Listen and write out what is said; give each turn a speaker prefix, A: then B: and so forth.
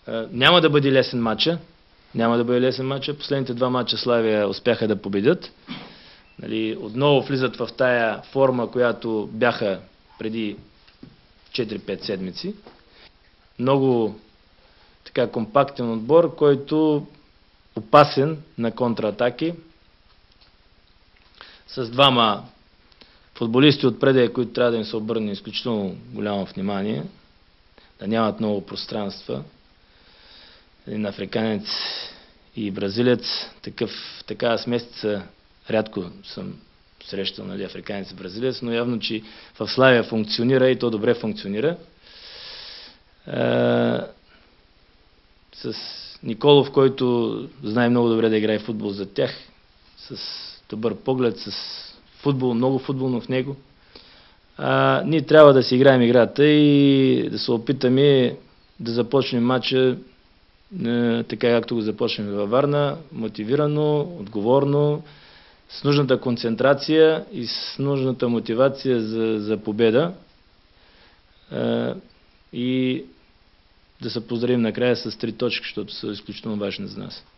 A: Няма да бъде лесен матча. Няма да бъде лесен матча. Последните два матча Славия успяха да победят. Нали, отново влизат в тая форма, която бяха преди 4-5 седмици. Много така компактен отбор, който опасен на контратаки. С двама футболисти отпред, които трябва да им се обърне изключително голямо внимание, да нямат много пространства. Един африканец и бразилец, такава смесица рядко съм срещал, нали, африканец и бразилец, но явно, че в Славия функционира и то добре функционира. С Николов, който знае много добре да играе футбол за тях, с добър поглед, с футбол, много футболно в него. Ние трябва да си играем играта и да се опитаме да започнем матча така, както го започнем във Варна, мотивирано, отговорно, с нужната концентрация и с нужната мотивация за победа. И да се поздравим накрая с 3 точки, защото са изключително важни за нас.